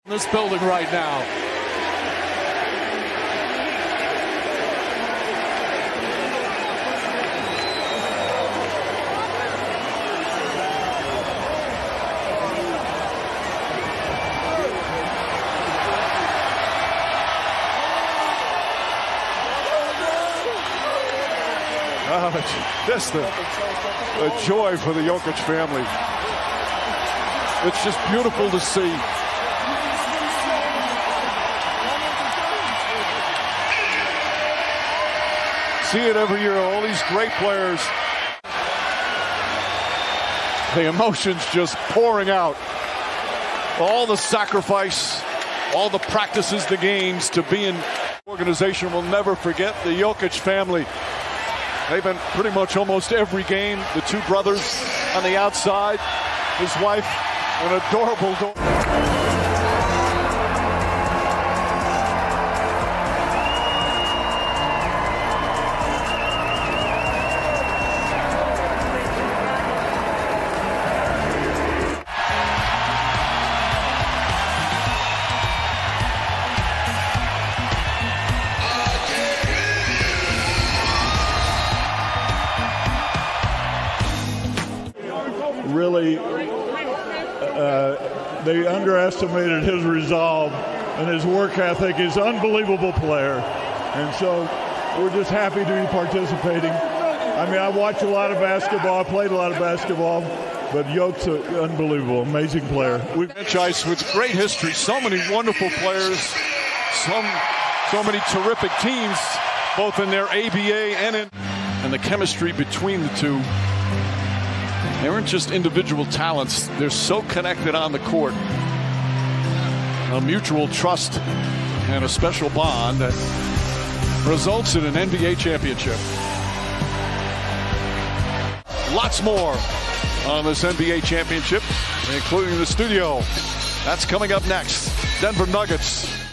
This building right now. Just a joy for the Jokic family. It's just beautiful to see. See it every year, all these great players. The emotions just pouring out. All the sacrifice, all the practices, the games to be in. Organization will never forget the Jokic family. They've been pretty much almost every game. The two brothers on the outside, his wife, an adorable daughter. Really, they underestimated his resolve and his work ethic. He's an unbelievable player. And so we're just happy to be participating. I mean, I watch a lot of basketball. I played a lot of basketball. But Jokic's an unbelievable, amazing player. Franchise with great history. So many wonderful players. So many terrific teams, both in their ABA and the chemistry between the two. They weren't just individual talents. They're so connected on the court. A mutual trust and a special bond that results in an NBA championship. Lots more on this NBA championship, including the studio. That's coming up next. Denver Nuggets